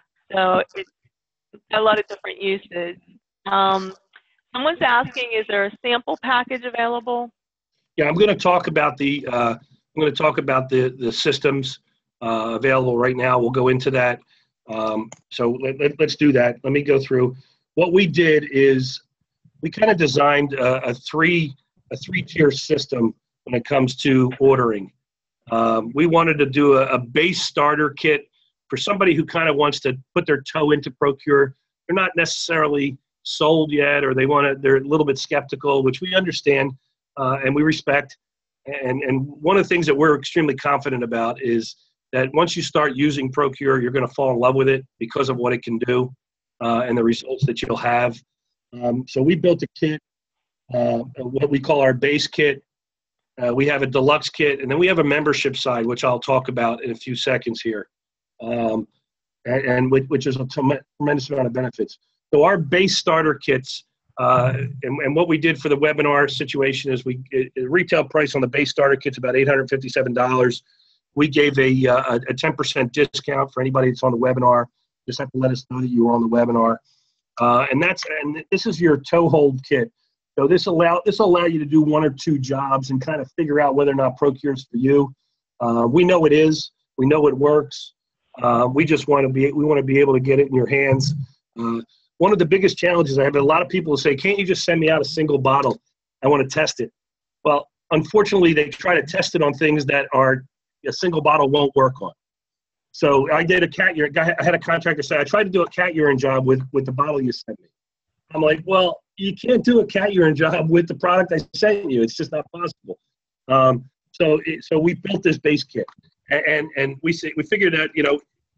so it's got a lot of different uses. Um, someone's asking, is there a sample package available? Yeah, I'm going to talk about the uh, I'm going to talk about the the systems uh, available right now. We'll go into that. Um, so let, let, let's do that. Let me go through. What we did is we kind of designed a, a three a three tier system when it comes to ordering. Um, we wanted to do a, a base starter kit for somebody who kind of wants to put their toe into ProKure. They're not necessarily sold yet, or they want to. They're a little bit skeptical, which we understand. Uh, and we respect. And, and one of the things that we're extremely confident about is that once you start using ProKure, you're going to fall in love with it because of what it can do uh, and the results that you'll have. Um, so we built a kit, uh, what we call our base kit. Uh, we have a deluxe kit, and then we have a membership side, which I'll talk about in a few seconds here. Um, and, and which, which is a tremendous amount of benefits. So our base starter kits, uh, and, and what we did for the webinar situation is we, it, the retail price on the base starter kit's about eight hundred fifty-seven dollars. We gave a, uh, a ten percent discount for anybody that's on the webinar. Just have to let us know that you were on the webinar. Uh, and that's, and this is your toehold kit. So this allow, this will allow you to do one or two jobs and kind of figure out whether or not ProKure is for you. Uh, we know it is. We know it works. Uh, we just want to be, we want to be able to get it in your hands. Uh, One of the biggest challenges, I have a lot of people who say, can't you just send me out a single bottle? I want to test it. Well, unfortunately, they try to test it on things that are a single bottle won't work on. So I did a cat urine, I had a contractor say, I tried to do a cat urine job with, with the bottle you sent me. I'm like, well, you can't do a cat urine job with the product I sent you. It's just not possible. Um, so, it, so we built this base kit. And, and, and we, say, we figured that, you know,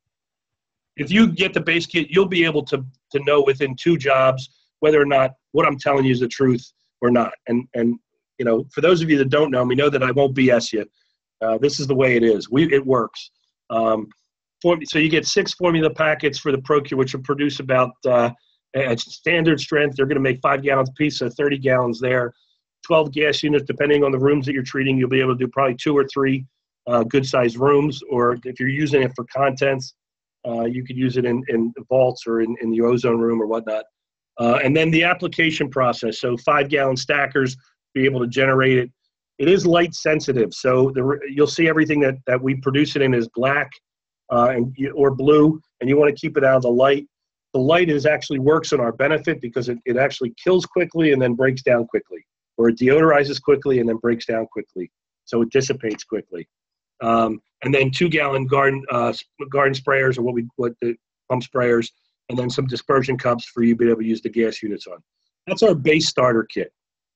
if you get the base kit, you'll be able to, to know within two jobs whether or not what I'm telling you is the truth or not. And, and you know, for those of you that don't know me, know that I won't B S you. Uh, this is the way it is. We, it works. Um, for, so you get six formula packets for the ProKure, which will produce about, uh, at standard strength, they're going to make five gallons a piece, so thirty gallons there. twelve gas units, depending on the rooms that you're treating, you'll be able to do probably two or three uh, good-sized rooms, or if you're using it for contents, Uh, you could use it in, in vaults or in, in the ozone room or whatnot. Uh, and then the application process. So five gallon stackers, be able to generate it. It is light sensitive. So the, you'll see everything that, that we produce it in is black uh, and or blue, and you want to keep it out of the light. The light is actually works in our benefit because it, it actually kills quickly and then breaks down quickly, or it deodorizes quickly and then breaks down quickly. So it dissipates quickly. Um, and then two gallon garden uh, garden sprayers, or what we what the pump sprayers, and then some dispersion cups for you to be able to use the gas units on. That's our base starter kit.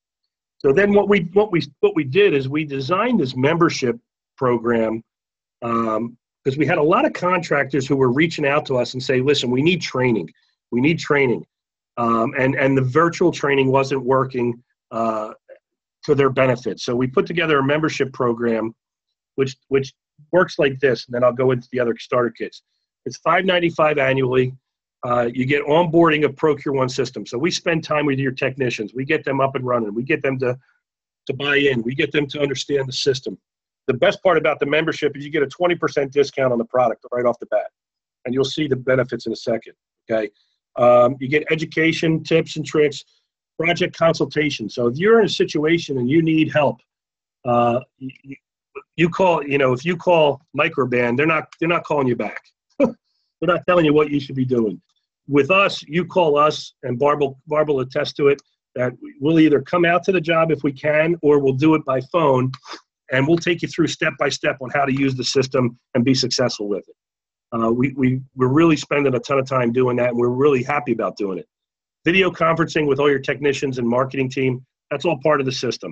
So then what we what we what we did is we designed this membership program um, because we had a lot of contractors who were reaching out to us and say, listen, we need training, we need training, um, and and the virtual training wasn't working uh, to their benefit. So we put together a membership program. Which, which works like this, and then I'll go into the other starter kits. It's five ninety-five annually. Uh, you get onboarding of ProKure One system. So we spend time with your technicians. We get them up and running. We get them to, to buy in. We get them to understand the system. The best part about the membership is you get a twenty percent discount on the product right off the bat, and you'll see the benefits in a second, okay? Um, you get education, tips and tricks, project consultation. So if you're in a situation and you need help, uh, you, You call, you know, if you call Microban, they're not, they're not calling you back. They're not telling you what you should be doing. With us, you call us, and Barb will, Barb will attest to it, that we'll either come out to the job if we can, or we'll do it by phone, and we'll take you through step by step on how to use the system and be successful with it. Uh, we, we, we're really spending a ton of time doing that, and we're really happy about doing it. Video conferencing with all your technicians and marketing team, that's all part of the system.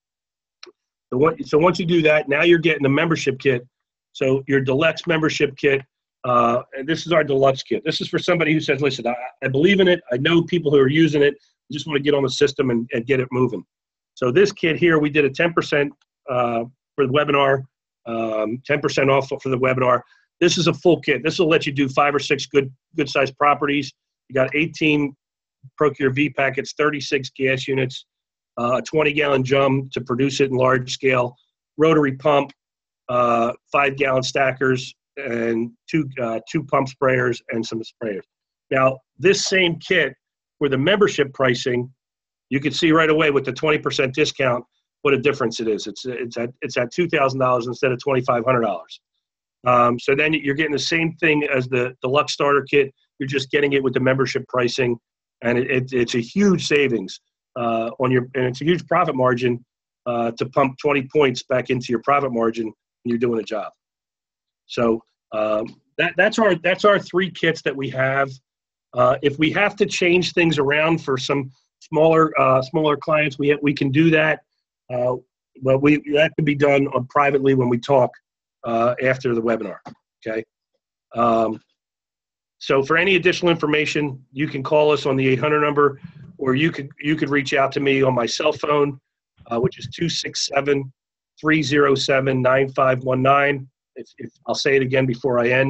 So, what, so once you do that, now you're getting the membership kit. So your deluxe membership kit, uh, and this is our deluxe kit. This is for somebody who says, listen, I, I believe in it. I know people who are using it. I just want to get on the system and, and get it moving. So this kit here, we did a ten percent uh, for the webinar, um, ten percent off for the webinar. This is a full kit. This will let you do five or six good, good sized properties. You got eighteen ProKure V packets, thirty-six gas units, a uh, twenty gallon drum to produce it in large scale, rotary pump, uh, five gallon stackers, and two, uh, two pump sprayers and some sprayers. Now, this same kit for the membership pricing, you can see right away with the twenty percent discount what a difference it is. It's, it's at, it's at two thousand dollars instead of twenty-five hundred dollars. Um, so then you're getting the same thing as the deluxe starter kit. You're just getting it with the membership pricing, and it, it, it's a huge savings. Uh, on your, and it's a huge profit margin uh, to pump twenty points back into your profit margin when you're doing a job. So um, that, that's our that's our three kits that we have. Uh, if we have to change things around for some smaller uh, smaller clients, we we can do that. Uh, but we that can be done on privately when we talk uh, after the webinar. Okay. Um, so for any additional information, you can call us on the eight hundred number. Or you could you could reach out to me on my cell phone, uh, which is two six seven, three zero seven, nine five one nine. If, if I'll say it again before I end.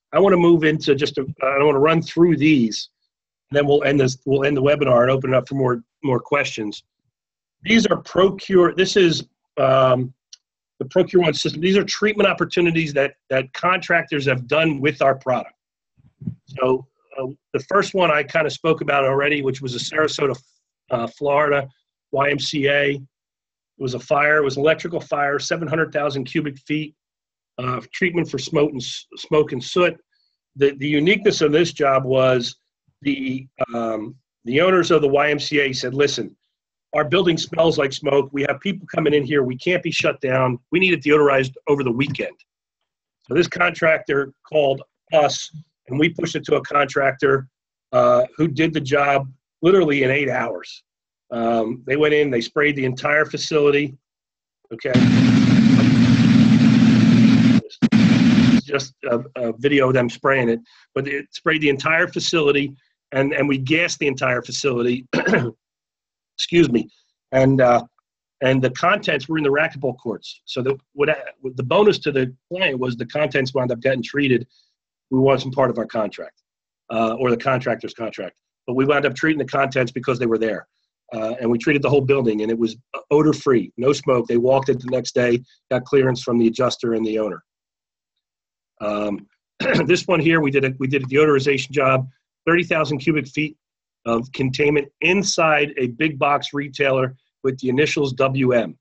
I want to move into just, a, I want to run through these, and then we'll end this, we'll end the webinar and open it up for more, more questions. These are ProKure, this is um, the ProKure One system. These are treatment opportunities that, that contractors have done with our product. So uh, the first one I kind of spoke about already, which was a Sarasota, uh, Florida Y M C A. It was a fire, it was an electrical fire, seven hundred thousand cubic feet. Uh, treatment for smoke and, smoke and soot. The, the uniqueness of this job was the, um, the owners of the Y M C A said, listen, our building smells like smoke. We have people coming in here. We can't be shut down. We need it deodorized over the weekend. So this contractor called us, and we pushed it to a contractor uh, who did the job literally in eight hours. Um, they went in, they sprayed the entire facility. Okay. Just a, a video of them spraying it, but it sprayed the entire facility, and, and we gassed the entire facility. Excuse me. And, uh, and the contents were in the racquetball courts. So the, what, the bonus to the client was the contents wound up getting treated. We wasn't part of our contract, uh, or the contractor's contract, but we wound up treating the contents because they were there. Uh, and we treated the whole building, and it was odor-free, no smoke. They walked it the next day, got clearance from the adjuster and the owner. Um, this one here, we did a, we did a deodorization job, thirty thousand cubic feet of containment inside a big box retailer with the initials W M.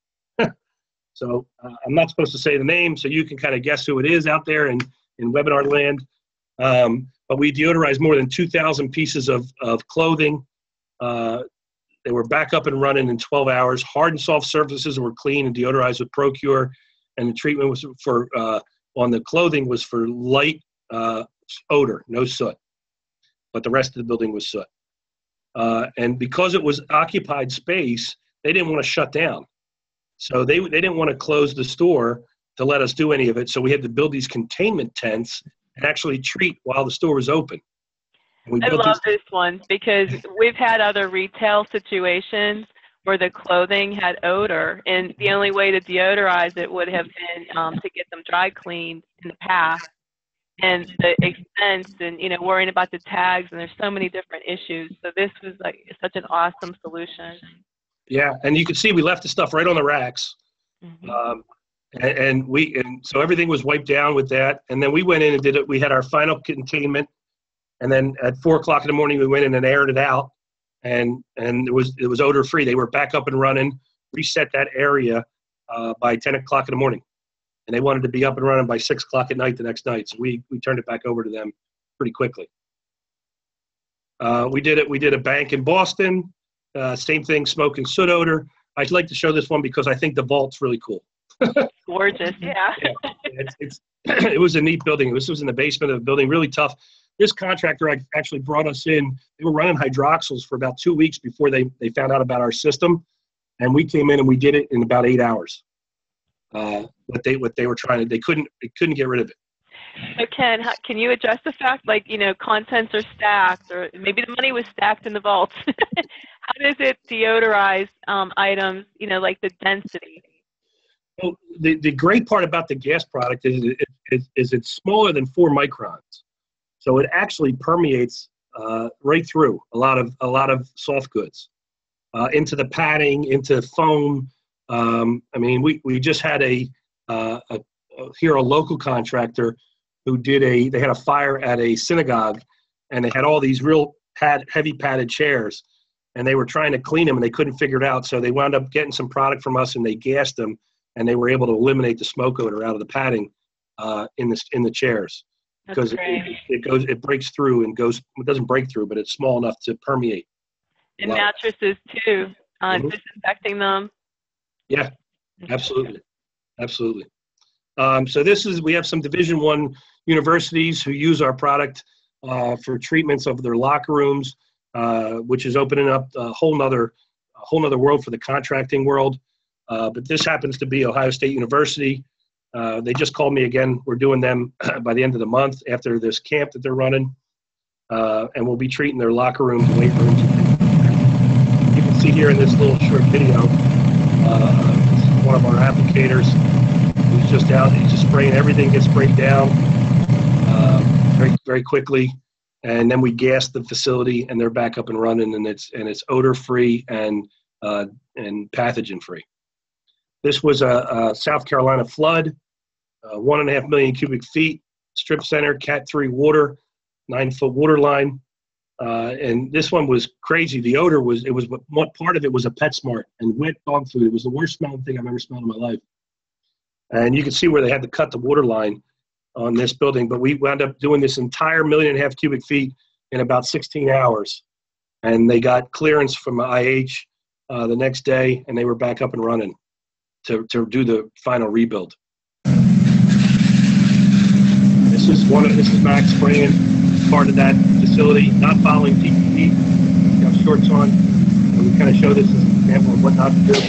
So uh, I'm not supposed to say the name, so you can kind of guess who it is out there in, in webinar land. Um, but we deodorized more than two thousand pieces of, of clothing. Uh, they were back up and running in twelve hours. Hard and soft surfaces were clean and deodorized with ProKure, and the treatment was for uh, on the clothing was for light uh, odor, no soot. But the rest of the building was soot. Uh, and because it was occupied space, they didn't want to shut down. So they, they didn't want to close the store to let us do any of it. So we had to build these containment tents and actually treat while the store was open. And we I built love these- this one because we've had other retail situations where the clothing had odor, and the only way to deodorize it would have been um, to get them dry cleaned in the past. And the expense and, you know, worrying about the tags, and there's so many different issues. So this was like such an awesome solution. Yeah, and you can see we left the stuff right on the racks. Mm-hmm. Um, and, and we and so everything was wiped down with that. And then we went in and did it. We had our final containment. And then at four o'clock in the morning, we went in and aired it out. And and it was it was odor free. They were back up and running. Reset that area uh, by ten o'clock in the morning, and they wanted to be up and running by six o'clock at night the next night. So we we turned it back over to them pretty quickly. Uh, we did it. We did a bank in Boston. Uh, same thing, smoke and soot odor. I'd like to show this one because I think the vault's really cool. Gorgeous, yeah. yeah it's, it's it was a neat building. This was in the basement of the building, really tough. This contractor actually brought us in. They were running hydroxyls for about two weeks before they, they found out about our system. And we came in and we did it in about eight hours. Uh, what they what they were trying to, they couldn't they couldn't get rid of it. So Ken, how, can you address the fact, like, you know, contents are stacked, or maybe the money was stacked in the vaults? How does it deodorize um, items, you know, like the density? Well, the, the great part about the gas product is, it, is, is it's smaller than four microns. So it actually permeates uh, right through a lot of a lot of soft goods, uh, into the padding, into foam. Um, I mean, we, we just had a, uh, a, a here a local contractor who did a they had a fire at a synagogue, and they had all these real pad heavy padded chairs, and they were trying to clean them and they couldn't figure it out. So they wound up getting some product from us and they gassed them, and they were able to eliminate the smoke odor out of the padding uh, in the in the chairs. Because it, it goes, it breaks through and goes. It doesn't break through, but it's small enough to permeate. And mattresses too, uh, mm-hmm. disinfecting them. Yeah, absolutely, absolutely. Um, so this is we have some Division One universities who use our product uh, for treatments of their locker rooms, uh, which is opening up a whole nother, a whole nother world for the contracting world. Uh, but this happens to be Ohio State University. Uh, they just called me again. We're doing them by the end of the month after this camp that they're running. Uh, and we'll be treating their locker rooms and weight rooms. You can see here in this little short video, uh, one of our applicators who's just out, he's just spraying, everything gets sprayed down. Uh, very, very quickly. And then we gas the facility, and they're back up and running, and it's and it's odor free and uh, and pathogen free. This was a, a South Carolina flood, uh, one and a half million cubic feet, strip center, Cat three water, nine foot water line, uh, and this one was crazy. The odor was it was what part of it was a PetSmart and wet dog food. It was the worst smelling thing I've ever smelled in my life. And you can see where they had to cut the water line on this building, but we wound up doing this entire million and a half cubic feet in about sixteen hours. And they got clearance from I H uh, the next day, and they were back up and running to, to do the final rebuild. This is one of, this is Max spraying part of that facility, not following P P E. We have shorts on, and we kind of show this as an example of what not to do.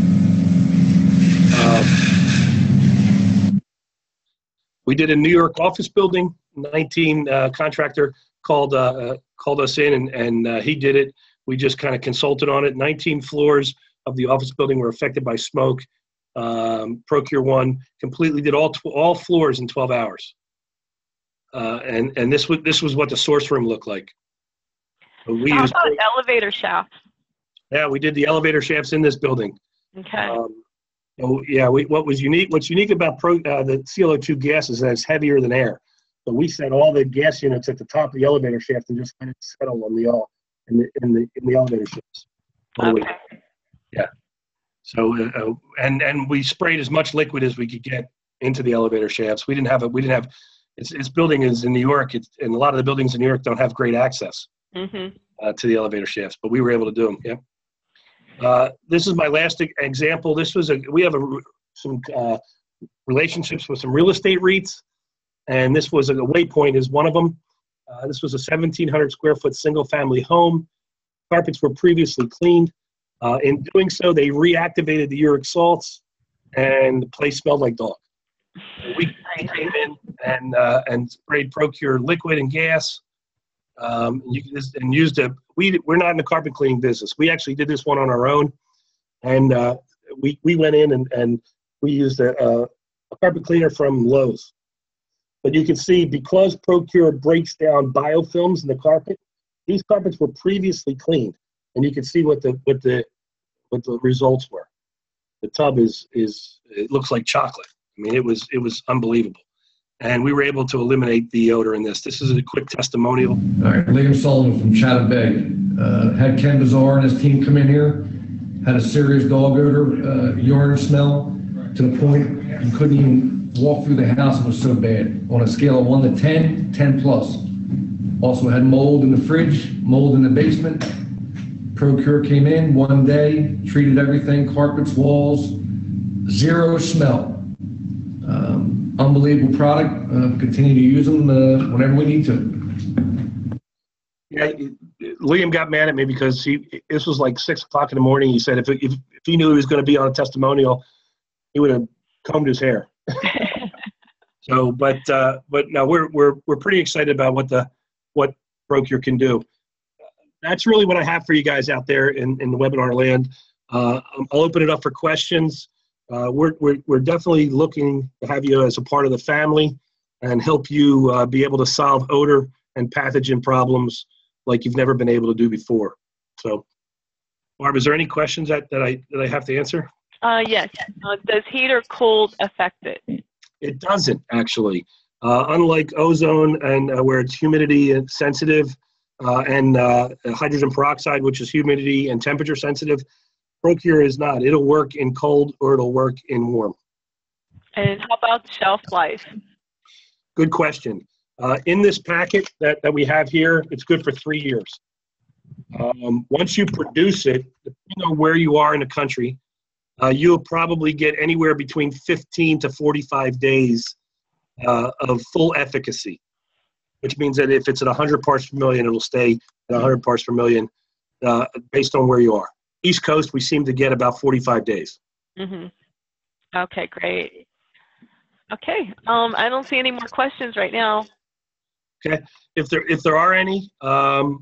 Uh, We did a New York office building. nineteen uh, contractor called uh, uh, called us in, and, and uh, he did it. We just kind of consulted on it. nineteen floors of the office building were affected by smoke. Um, ProKure One completely did all tw all floors in twelve hours. Uh, and and this was this was what the source room looked like. But we How used, about elevator shafts? Yeah, we did the elevator shafts in this building. Okay. Um, So yeah, we, what was unique, what's unique about pro, uh, the C L O two gas is that it's heavier than air. So we set all the gas units at the top of the elevator shaft and just let it settle on the all in the in the in the elevator shafts. Okay. Yeah. So uh, and and we sprayed as much liquid as we could get into the elevator shafts. We didn't have it. We didn't have. It's, this building is in New York, it's, and a lot of the buildings in New York don't have great access Mm-hmm. uh, to the elevator shafts, but we were able to do them. Yeah. Uh, this is my last e- example. This was a, we have a, some uh, relationships with some real estate REITs, and this was a, a Waypoint is one of them. Uh, this was a seventeen hundred square foot single family home. Carpets were previously cleaned. Uh, in doing so, they reactivated the uric salts, and the place smelled like dog. We came in and uh, and sprayed ProKure liquid and gas. Um, you can just, and used a, we, we're not in the carpet cleaning business. We actually did this one on our own. And uh, we, we went in and, and we used a, a, a carpet cleaner from Lowe's. But you can see, because ProKure breaks down biofilms in the carpet, these carpets were previously cleaned. And you can see what the, what the, what the results were. The tub is, is, it looks like chocolate. I mean, it was, it was unbelievable. And we were able to eliminate the odor in this. This is a quick testimonial. All right, Liam Sullivan from Chatham Bay. Uh, had Ken Bezar and his team come in here, had a serious dog odor, uh, urine smell, to the point you couldn't even walk through the house. It was so bad. On a scale of one to ten, ten plus. Also had mold in the fridge, mold in the basement. ProKure came in one day, treated everything, carpets, walls, zero smell. Um, Unbelievable product. Uh, continue to use them uh, whenever we need to. Yeah, Liam got mad at me because he. This was like six o'clock in the morning. He said if if, if he knew he was going to be on a testimonial, he would have combed his hair. So, but uh, but no, we're we're we're pretty excited about what the what ProKure can do. That's really what I have for you guys out there in in the webinar land. Uh, I'll open it up for questions. Uh, we're, we're, we're definitely looking to have you as a part of the family and help you uh, be able to solve odor and pathogen problems like you've never been able to do before. So, Barb, is there any questions that, that, I, that I have to answer? Uh, yes. Uh, does heat or cold affect it? It doesn't, actually. Uh, unlike ozone, and uh, where it's humidity sensitive, uh, and uh, hydrogen peroxide, which is humidity and temperature sensitive, ProKure is not. It'll work in cold or it'll work in warm. And how about shelf life? Good question. Uh, in this packet that, that we have here, it's good for three years. Um, once you produce it, depending on where you are in the country, uh, you'll probably get anywhere between fifteen to forty-five days uh, of full efficacy, which means that if it's at one hundred parts per million, it'll stay at one hundred parts per million uh, based on where you are. East Coast, we seem to get about forty-five days. Mm-hmm. Okay, great. Okay, um, I don't see any more questions right now. Okay, if there if there are any, um,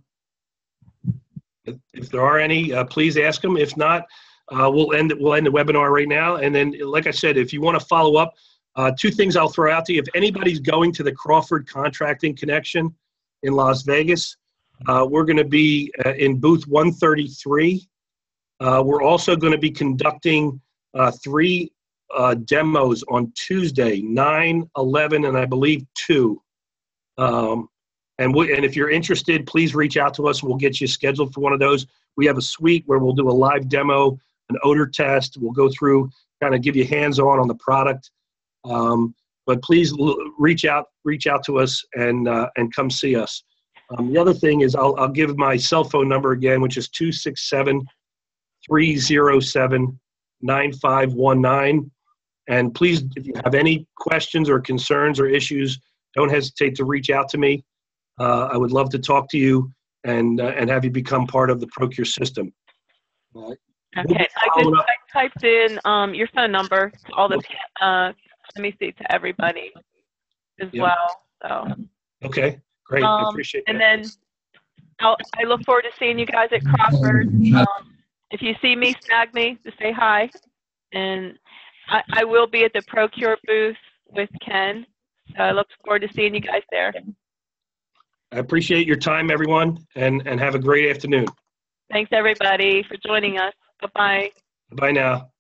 if, if there are any, uh, please ask them. If not, uh, we'll end we'll end the webinar right now. And then, like I said, if you want to follow up, Uh, two things I'll throw out to you. If anybody's going to the Crawford Contracting Connection in Las Vegas, uh, we're going to be uh, in booth one thirty-three. Uh, we're also going to be conducting uh, three uh, demos on Tuesday, nine, eleven, and I believe two. Um, and, we, and if you're interested, please reach out to us. We'll get you scheduled for one of those. We have a suite where we'll do a live demo, an odor test. We'll go through, kind of give you hands-on on the product. Um, but please l- reach out, reach out to us and uh, and come see us. Um, the other thing is I'll, I'll give my cell phone number again, which is two six seven, three zero seven, nine five one nine. And please, if you have any questions or concerns or issues, don't hesitate to reach out to me. Uh, I would love to talk to you and uh, and have you become part of the ProKure system. Uh, Okay, I just I typed in um, your phone number, all the, uh, let me see, to everybody as Yep. well. So. Okay, great. I Um, appreciate and that. then I'll, I look forward to seeing you guys at Crawford. Um, if you see me, snag me to say hi. And I, I will be at the ProKure booth with Ken. So I look forward to seeing you guys there. I appreciate your time, everyone, and, and have a great afternoon. Thanks, everybody, for joining us. Bye-bye. Bye now.